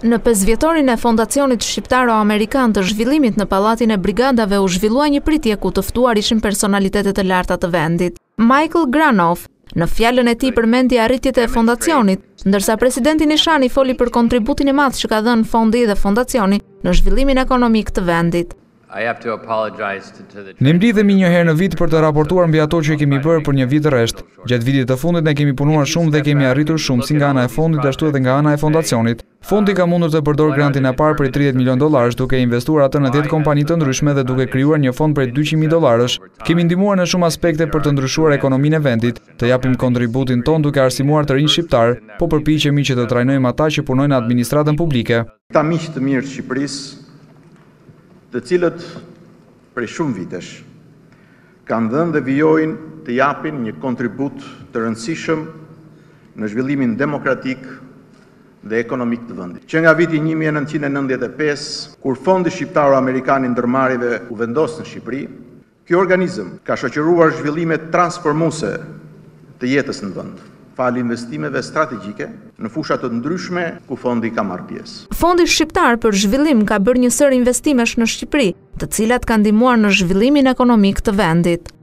Në 5 vjetorin e Fondacionit Shqiptaro-Amerikan të Zhvillimit në Pallatin e Brigadave u zhvillua një pritje ku të ftuar ishin personalitetet të larta të vendit. Michael Granov në fjalën e tij përmendi arritjet e fondacionit, ndërsa Presidenti Nishani foli për kontributin e madh që ka dhënë fondi dhe fondacioni në zhvillimin ekonomik të vendit. Ne mblidhemi një herë në vit për të raportuar mbi ato që kemi bërë për një vit rresht. Gjatë vitit të fundit ne kemi punuar shumë dhe kemi arritur shumë si nga ana e fondit ashtu edhe nga ana e fondacionit. Fondi ka mundur të përdor grantin e parë për 30 milion dollarësh duke investuar atë në 10 kompani të ndryshme dhe duke krijuar një fond për 200.000 dollarësh. Kemi ndihmuar në shumë aspekte për të ndryshuar ekonominë e vendit, të japim kontributin ton duke arsimuar të rinj shqiptar, po përpiqemi që të trajnojmë ata që punojnë në administratën publike. Ta miq të mirë të Shqipërisë, të cilët prej shumë vitesh kanë dhënë dhe vijojnë të japin një kontribut të rëndësishëm në zhvillimin demokratik dhe ekonomik të vendit. Që nga viti 1995, kur Fondi Shqiptaro-Amerikan i Ndërmarrjeve u vendos në Shqipëri, ky organizëm ka shoqëruar zhvillime transformuese të jetës në vend, fal investimeve strategjike në fusha të ndryshme ku fondi ka marrë pjesë. Fondi Shqiptar për Zhvillim ka bërë një sër investimesh në Shqipëri, të cilat kanë ndihmuar në zhvillimin ekonomik të vendit.